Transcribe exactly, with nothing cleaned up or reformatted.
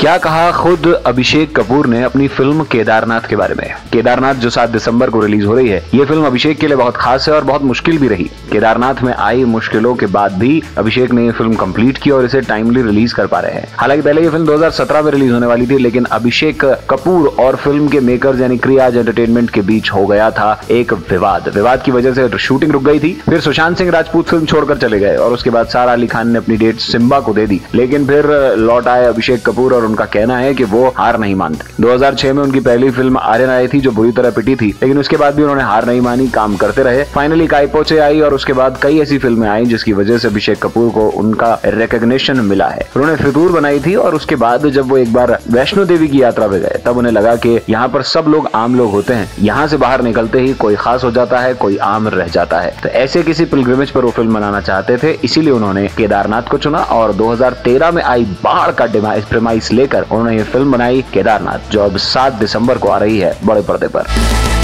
क्या कहा खुद अभिषेक कपूर ने अपनी फिल्म केदारनाथ के बारे में। केदारनाथ जो सात दिसंबर को रिलीज हो रही है, ये फिल्म अभिषेक के लिए बहुत खास है और बहुत मुश्किल भी रही। केदारनाथ में आई मुश्किलों के बाद भी अभिषेक ने ये फिल्म कंप्लीट की और इसे टाइमली रिलीज कर पा रहे हैं। हालांकि पहले ये फिल्म दो हज़ार सत्रह में रिलीज होने वाली थी, लेकिन अभिषेक कपूर और फिल्म के मेकर्स यानी क्रियाज एंटरटेनमेंट के बीच हो गया था एक विवाद। विवाद की वजह से शूटिंग रुक गई थी। फिर सुशांत सिंह राजपूत फिल्म छोड़कर चले गए और उसके बाद सारा अली खान ने अपनी डेट सिम्बा को दे दी। लेकिन फिर लौट आए अभिषेक कपूर और उनका कहना है कि वो हार नहीं मानते। दो हज़ार छह में उनकी पहली फिल्म आर्यन आई थी जो बुरी तरह पिटी थी, लेकिन उसके बाद भी उन्होंने हार नहीं मानी, काम करते रहे। फाइनली काइपोचे आई और उसके बाद कई ऐसी फिल्में आई जिसकी वजह से अभिषेक कपूर को उनका रिकॉग्निशन मिला है। उन्होंने फितूर बनाई थी और उसके बाद जब वो एक बार वैष्णो देवी की यात्रा पे गए तब उन्हें लगा कि यहाँ पर सब लोग आम लोग होते हैं, यहाँ से बाहर निकलते ही कोई खास हो जाता है, कोई आम रह जाता है। तो ऐसे किसी पिलग्रिमेज पर वो फिल्म बनाना चाहते थे, इसीलिए उन्होंने केदारनाथ को चुना और दो हज़ार तेरह में आई बाढ़ का प्रेमाइस लेकर उन्होंने ये फिल्म बनाई केदारनाथ, जो अब सात दिसंबर को आ रही है बड़े पर्दे पर।